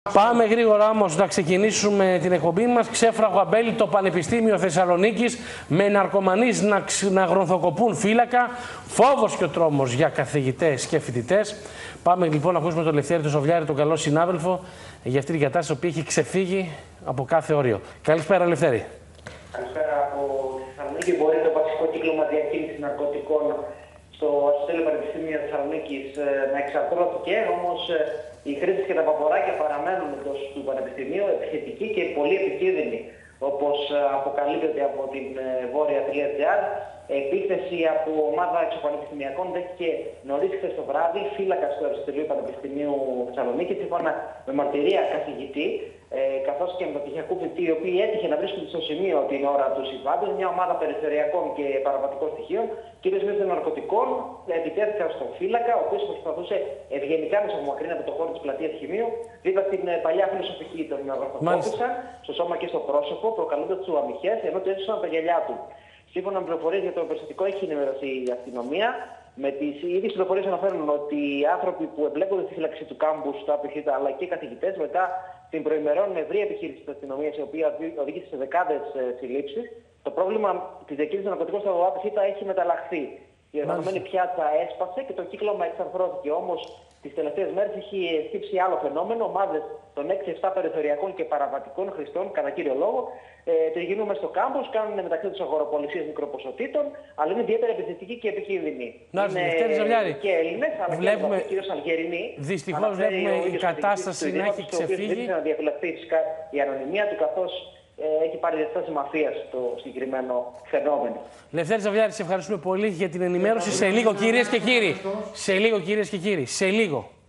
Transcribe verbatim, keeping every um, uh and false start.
Πάμε γρήγορα όμως να ξεκινήσουμε την εκπομπή μας. Ξέφραγο αμπέλι, το Πανεπιστήμιο Θεσσαλονίκης, με ναρκωμανείς να, να γρονθοκοπούν φύλακα, φόβος και ο τρόμος για καθηγητές και φοιτητές. Πάμε λοιπόν να ακούσουμε τον Λευτέρη τον Σοβλιάρη, τον καλό συνάδελφο, για αυτή την κατάσταση που έχει ξεφύγει από κάθε όριο. Καλησπέρα, Λευτέρη. Καλησπέρα. Από τη Θεσσαλονίκη μπορεί το βασικό κύκλωμα διακίνησης ναρκωτικών στο Αριστοτέλειο Πανεπιστήμιο Θεσσαλονίκης να εξαρτώθηκε, όμως οι χρήστες και τα παποράκια παραμένουν εντός του Πανεπιστημίου επιθετικοί και πολύ επικίνδυνοι, όπως αποκαλύπτεται από την Βόρεια.gr. Επίθεση από ομάδα εξωπανεπιστημιακών δέχτηκε νωρίς χθες το βράδυ φύλακας του Αριστοτελείου Πανεπιστημίου Θεσσαλονίκης, σύμφωνα με μαρτυρία καθηγητή, ε, καθώς και μεταπτυχιακού φοιτητή, οι οποίοι έτυχε να βρίσκονται στο σημείο την ώρα του συμβάντος. Μια ομάδα περιφερειακών και παραβατικών στοιχείων, κυρίως μέσω ναρκωτικών, επιτέθηκαν στον φύλακα, ο οποίος προσπαθούσε ευγενικά να απομακρύνει από το χώρο της πλατείας Χημείου, δίπλα στην παλιά φιλοσοφική. Τον αγροφοκόπησαν στο σώμα και στο πρόσωπο, προκαλώντας του αμυχές, ενώ του έσωσαν τα γυαλιά του. Σύμφωνα με πληροφορίες για το περιστατικό, έχει ενημερωθεί η αστυνομία. Με τις ίδιες πληροφορίες αναφέρουν ότι οι άνθρωποι που εμπλέκονται στη φύλαξη του κάμπους, τα απειχήτα, αλλά και οι καθηγητές, μετά την προημερών ευρεία επιχείρηση της αστυνομίας, η οποία οδήγησε σε δεκάδες συλλήψεις, το πρόβλημα της διακίνησης ναρκωτικών στα ΟΑΠΙΧΙΤΑ έχει μεταλλαχθεί. Η οργανωμένη πιάτσα έσπασε και το κύκλωμα εξαρθρώθηκε. Όμως τις τελευταίες μέρες έχει σκύψει άλλο φαινόμενο. Ομάδες των έξι εφτά περιθωριακών και παραβατικών χρηστών, κατά κύριο λόγο, ε, τριγυρνούν μες στο κάμπους, κάνουν μεταξύ τους αγοροπολισίες μικροποσοτήτων, αλλά είναι ιδιαίτερα επιθετικοί και επικίνδυνοι. Να, είναι και Έλληνες, αλλά βλέπουμε... και κυρίως Αλγερινοί. Δυστυχώς βλέπουμε η κατάσταση να έχει ξεφύγει. Να διαφυλαχθεί η ανωνυμία του, καθώς έχει πάρει διαστάσεις μαφίας το συγκεκριμένο φαινόμενο. Λευτέρη Ζαβλιάρη, σε ευχαριστούμε πολύ για την ενημέρωση. Σε λίγο, κυρίες και κύριοι. Σε λίγο, κυρίες και κύριοι. Σε λίγο.